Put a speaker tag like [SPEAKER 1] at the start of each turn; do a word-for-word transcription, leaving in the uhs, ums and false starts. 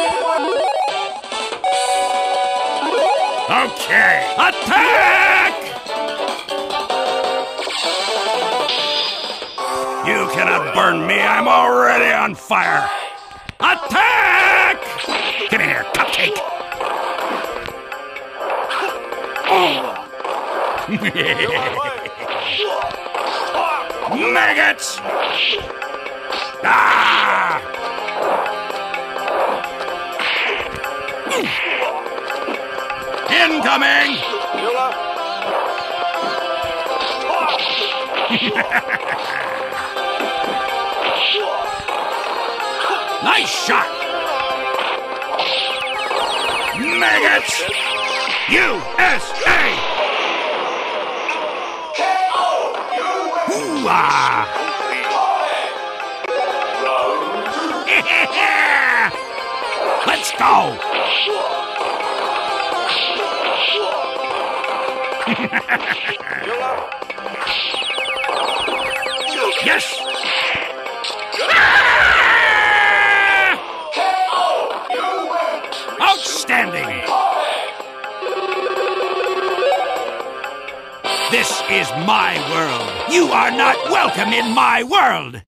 [SPEAKER 1] Okay, attack! You cannot burn me, I'm already on fire! Attack! Give me here, cupcake! Oh. Maggots! Ah! Incoming! Nice shot! Maggots! U S A! Hoo-ah! Let's go! Yes! Outstanding! This is my world. You are not welcome in my world.